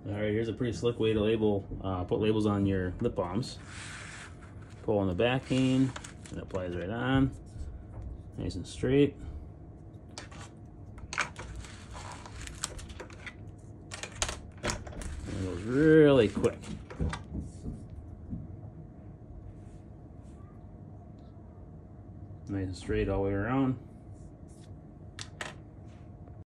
All right, here's a pretty slick way to label, put labels on your lip balms. Pull on the backing, and it applies right on, nice and straight. And it goes really quick. Nice and straight all the way around.